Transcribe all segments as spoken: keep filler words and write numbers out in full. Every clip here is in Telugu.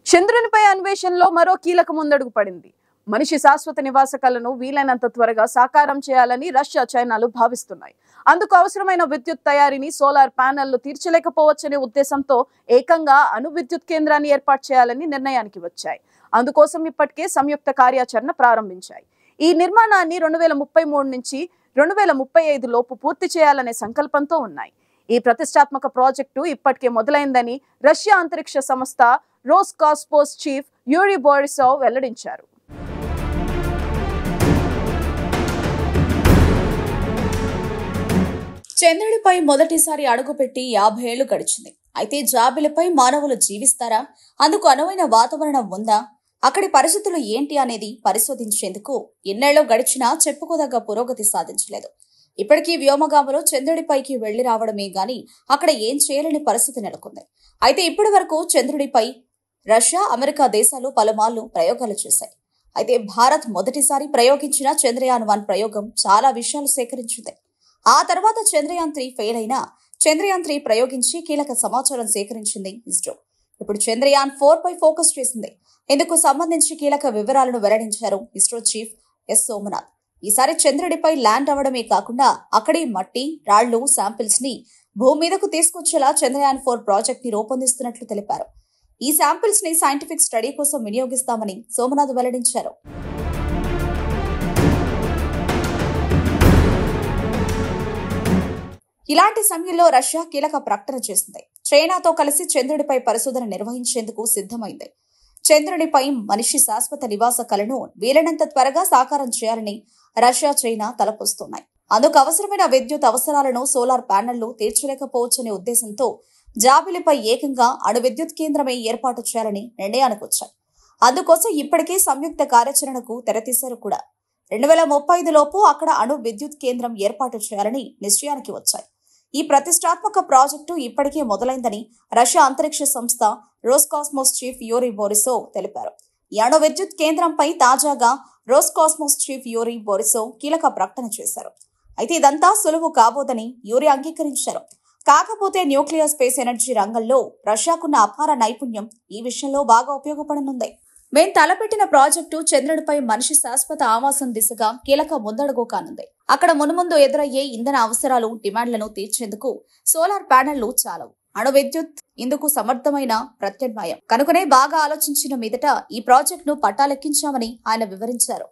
చంద్రునిపై అన్వేషణలో మరో కీలక ముందడుగు పడింది. మనిషి శాశ్వత నివాస కలను వీలైనంత త్వరగా సాకారం చేయాలని రష్యా, చైనాలు భావిస్తున్నాయి. అందుకు అవసరమైన విద్యుత్ తయారీని సోలార్ ప్యానెళ్లు తీర్చలేకపోవచ్చనే ఉద్దేశంతో ఏకంగా అణు విద్యుత్ కేంద్రాన్ని ఏర్పాటు చేయాలని నిర్ణయానికి వచ్చాయి. అందుకోసం ఇప్పటికే సంయుక్త కార్యాచరణ ప్రారంభించాయి. ఈ నిర్మాణాన్ని రెండు వేల ముప్పై మూడు నుంచి రెండు వేల ముప్పై ఐదు లోపు పూర్తి చేయాలనే సంకల్పంతో ఉన్నాయి. ఈ ప్రతిష్టాత్మక ప్రాజెక్టు ఇప్పటికే మొదలైందని రష్యా అంతరిక్ష సంస్థ రోస్కాస్మోస్ చీఫ్ యూరీ బోరిసోవ్ వెల్లడించారు. చంద్రుడిపై మొదటిసారి అడుగుపెట్టి యాభై ఏళ్లు గడిచింది. అయితే జాబిలిపై మానవులు జీవిస్తారా? అందుకు అనువైన వాతావరణం ఉందా? అక్కడి పరిస్థితులు ఏంటి అనేది పరిశోధించేందుకు ఎన్నేళ్లు గడిచినా చెప్పుకోదగ్గ పురోగతి సాధించలేదు. ఇప్పటికీ వ్యోమగాములు చంద్రుడిపైకి వెళ్లి రావడమే గాని అక్కడ ఏం చేయలేని పరిస్థితి నెలకొంది. అయితే ఇప్పటి వరకు చంద్రుడిపై రష్యా, అమెరికా దేశాలు పలుమార్లు ప్రయోగాలు చేశాయి. అయితే భారత్ మొదటిసారి ప్రయోగించిన చంద్రయాన్ వన్ ప్రయోగం చాలా విషయాలు సేకరించింది. ఆ తర్వాత చంద్రయాన్ త్రీ ఫెయిల్ అయినా చంద్రయాన్ త్రీ ప్రయోగించి కీలక సమాచారం సేకరించింది ఇస్రో. ఇప్పుడు చంద్రయాన్ ఫోర్ పై ఫోకస్ చేసింది. ఇందుకు సంబంధించి కీలక వివరాలను వెల్లడించారు ఇస్రో చీఫ్ ఎస్ సోమనాథ్. ఈసారి చంద్రుడిపై ల్యాండ్ అవ్వడమే కాకుండా అక్కడి మట్టి, రాళ్లు శాంపిల్స్ ని భూమి మీదకు తీసుకొచ్చేలా చంద్రయాన్ ఫోర్ ప్రాజెక్ట్ ని రూపొందిస్తున్నట్లు తెలిపారు. ఈ శాంపిల్స్ ని సైంటిఫిక్ స్టడీ కోసం వినియోగిస్తామని సోమనాథ్ వెల్లడించారు. ఇలాంటి సమయంలో రష్యా కీలక ప్రకటన చేసింది. చైనాతో కలిసి చంద్రుడిపై పరిశోధన నిర్వహించేందుకు సిద్ధమైంది. చంద్రునిపై మనిషి శాశ్వత నివాస కలను వీలైనంత త్వరగా సాకారం చేయాలని రష్యా, చైనా తలపోస్తున్నాయి. అందుకు అవసరమైన విద్యుత్ అవసరాలను సోలార్ ప్యానెళ్లు తీర్చలేకపోవచ్చనే ఉద్దేశంతో జాబిలిపై ఏకంగా అణు విద్యుత్ కేంద్రమే ఏర్పాటు చేయాలని నిర్ణయానికి వచ్చాయి. అందుకోసం ఇప్పటికే సంయుక్త కార్యాచరణకు తెరతీశారు కూడా. రెండు వేల ముప్పై ఐదు లోపు అక్కడ అణు విద్యుత్ కేంద్రం ఏర్పాటు చేయాలని నిశ్చయానికి వచ్చాయి. ఈ ప్రతిష్టాత్మక ప్రాజెక్టు ఇప్పటికే మొదలైందని రష్యా అంతరిక్ష సంస్థ రోస్కాస్మోస్ చీఫ్ యూరీ బోరిసోవ్ తెలిపారు. ఈ అణు విద్యుత్ కేంద్రంపై తాజాగా రోస్కాస్మోస్ చీఫ్ యూరీ బోరిసోవ్ కీలక ప్రకటన చేశారు. అయితే ఇదంతా సులువు కాబోదని యూరీ అంగీకరించారు. కాకపోతే న్యూక్లియర్ స్పేస్ ఎనర్జీ రంగంలో రష్యాకున్న అపార నైపుణ్యం ఈ విషయంలో బాగా ఉపయోగపడనుంది. మేం తలపెట్టిన ప్రాజెక్టు చంద్రుడిపై మనిషి శాశ్వత ఆవాసం దిశగా కీలక ముందడుగు కానుంది. అక్కడ మున్ముందు ఎదురయ్యే ఇంధన అవసరాలు, డిమాండ్లను తీర్చేందుకు సోలార్ ప్యానెళ్లు చాలవు. అణు విద్యుత్ ఇందుకు సమర్థమైన ప్రత్యామ్నాయం కనుకనే బాగా ఆలోచించిన మీదట ఈ ప్రాజెక్టును పట్టాలెక్కించామని ఆయన వివరించారు.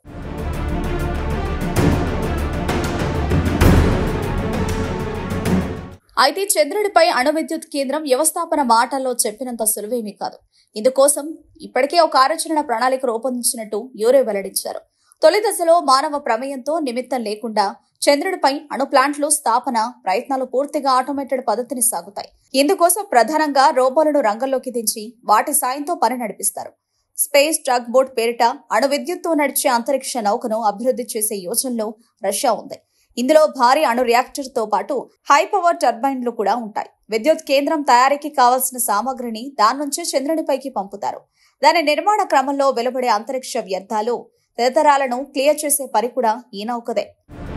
అయితే చంద్రుడిపై అణు విద్యుత్ కేంద్రం వ్యవస్థాపన మాటల్లో చెప్పినంత సులువేమీ కాదు. ఇందుకోసం ఇప్పటికే ఒక కార్యాచరణ ప్రణాళిక రూపొందించినట్టు యూరే వెల్లడించారు. తొలి దశలో మానవ ప్రమేయంతో నిమిత్తం లేకుండా చంద్రుడిపై అణు ప్లాంట్లు స్థాపన ప్రయత్నాలు పూర్తిగా ఆటోమేటెడ్ పద్ధతిని సాగుతాయి. ఇందుకోసం ప్రధానంగా రోబోలను రంగంలోకి దించి వాటి సాయంతో పని నడిపిస్తారు. స్పేస్ టగ్ బోట్ పేరిట అణు విద్యుత్తో నడిచే అంతరిక్ష నౌకను అభివృద్ధి చేసే యోచనలో రష్యా ఉంది. ఇందులో భారీ అణు రియాక్టర్ తో పాటు హై పవర్ టర్బైన్లు కూడా ఉంటాయి. విద్యుత్ కేంద్రం తయారీకి కావాల్సిన సామగ్రిని దాని నుంచే చంద్రునిపైకి పంపుతారు. దాని నిర్మాణ క్రమంలో వెలువడే అంతరిక్ష వ్యర్థాలు, తదితరాలను క్లియర్ చేసే పని కూడా ఈ నౌకదే.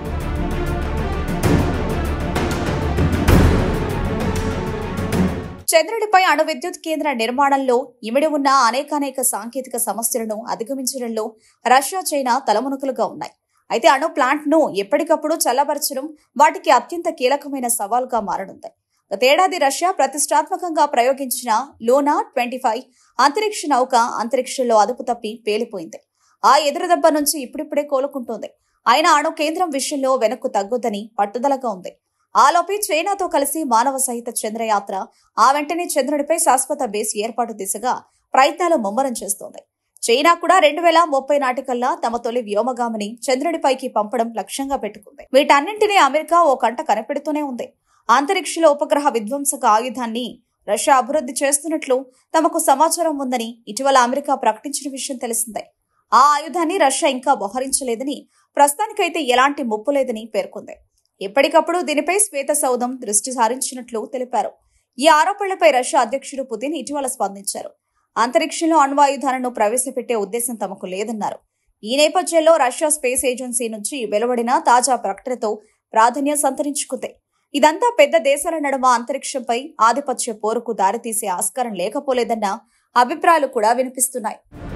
చంద్రుడిపై అణు విద్యుత్ కేంద్ర నిర్మాణంలో ఇమిడి ఉన్న అనేకానేక సాంకేతిక సమస్యలను అధిగమించడంలో రష్యా, చైనా తలమునకలుగా ఉన్నాయి. అయితే అణు ప్లాంట్ ను ఎప్పటికప్పుడు చల్లబరచడం వాటికి అత్యంత కీలకమైన సవాలుగా మారనుంది. గతేడాది రష్యా ప్రతిష్టాత్మకంగా ప్రయోగించిన లూనా ట్వంటీ ఫైవ్ అంతరిక్ష నౌక అంతరిక్షంలో అదుపు తప్పి పేలిపోయింది. ఆ ఎదురుదెబ్బ నుంచి ఇప్పుడిప్పుడే కోలుకుంటోంది. అయినా అణు కేంద్రం విషయంలో వెనక్కు తగ్గొద్దని పట్టుదలగా ఉంది. ఆలోపే చైనాతో కలిసి మానవ సహిత చంద్రయాత్ర, ఆ వెంటనే చంద్రుడిపై శాశ్వత బేస్ ఏర్పాటు దిశగా ప్రయత్నాలు ముమ్మరం చేస్తోంది. చైనా కూడా రెండు వేల ముప్పై నాటికల్లా తమ తొలి వ్యోమగామిని చంద్రుడిపైకి పంపడం లక్ష్యంగా పెట్టుకుంది. వీటన్నింటినీ అమెరికా ఓ కంట కనిపెడుతూనే ఉంది. అంతరిక్షంలో ఉపగ్రహ విధ్వంసక ఆయుధాన్ని రష్యా అభివృద్ధి చేస్తున్నట్లు తమకు సమాచారం ఉందని ఇటీవల అమెరికా ప్రకటించిన విషయం తెలిసిందే. ఆ ఆయుధాన్ని రష్యా ఇంకా మోహరించలేదని, ప్రస్తుతానికైతే ఎలాంటి ముప్పు లేదని పేర్కొంది. ఎప్పటికప్పుడు దీనిపై శ్వేత సౌధం దృష్టి సారించినట్లు తెలిపారు. ఈ ఆరోపణలపై రష్యా అధ్యక్షుడు పుతిన్ ఇటీవల స్పందించారు. అంతరిక్షంలో అణ్వాయుధాలను ప్రవేశపెట్టే ఉద్దేశం తమకు లేదన్నారు. ఈ నేపథ్యంలో రష్యా స్పేస్ ఏజెన్సీ నుంచి వెలువడిన తాజా ప్రకటనతో ప్రాధాన్యం సంతరించుకుంది. ఇదంతా పెద్ద దేశాల నడుమ అంతరిక్షంపై ఆధిపత్య పోరుకు దారితీసే ఆస్కారం లేకపోలేదన్న అభిప్రాయాలు కూడా వినిపిస్తున్నాయి.